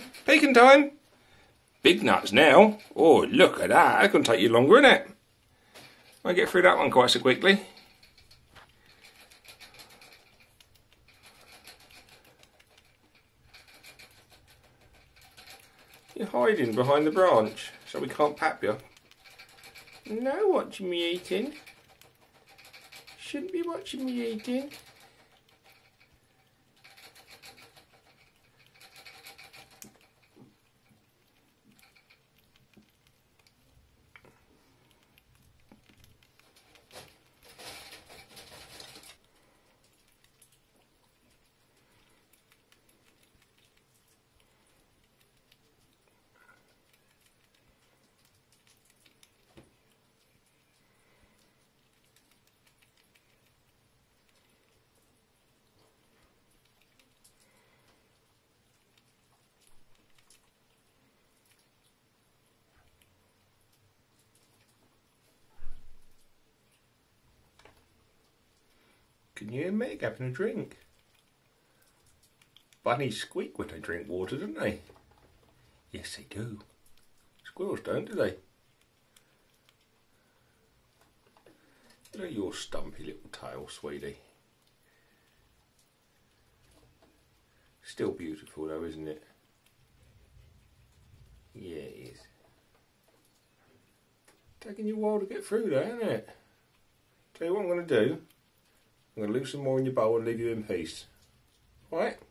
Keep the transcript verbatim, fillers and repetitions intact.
pecan. Pecan time. Big nuts now. Oh, look at that. That's going to take you longer, isn't it? I get through that one quite so quickly. You're hiding behind the branch so we can't pap you. No watching me eating. Shouldn't be watching me eating. Can you hear Meg having a drink? Bunnies squeak when they drink water, don't they? Yes, they do. Squirrels don't, do they? Look at your stumpy little tail, sweetie. Still beautiful though, isn't it? Yeah, it is. Taking you a while to get through there, isn't it? Tell you what I'm going to do. I'm going to leave some more in your bowl and leave you in peace. Alright?